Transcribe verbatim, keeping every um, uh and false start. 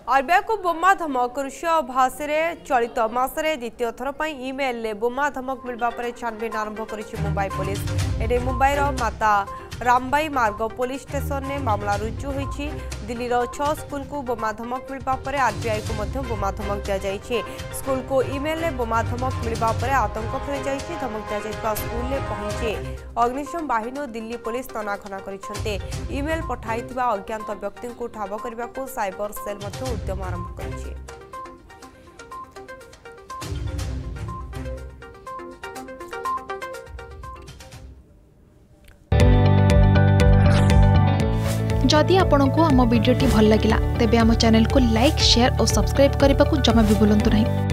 RBI को बोमा धमक रुषीय भाषा चलित मासरे द्वितीय थर पर इमेल बोमा धमक मिलवा पर छानबीन आरंभ कर मुंबई पुलिस। एने मुंबईर माता रामबाई मार्ग पुलिस स्टेशन में मामला रुजु होती। दिल्लीर छह स्कूल को बोमा धमक मिलवा पर आरबीआई को मध्य बोमा धमक दि जाइए। स्कूल को इमेल बोमा धमक मिलवा पर आतंक फैल जाइए। धमक दि जाइए स्कूल में पहुंचे अग्निशम बाहिनी दिल्ली पुलिस तनाघना करते। इमेल पठाई अज्ञात व्यक्ति को ठाब करने को साइबर सेल उद्यम आरंभ करिछि। जदि आपंक आम भिडी भल लगा तेब आम चैनल को लाइक शेयर और सब्सक्राइब करने को जमा भी भूलु नहीं।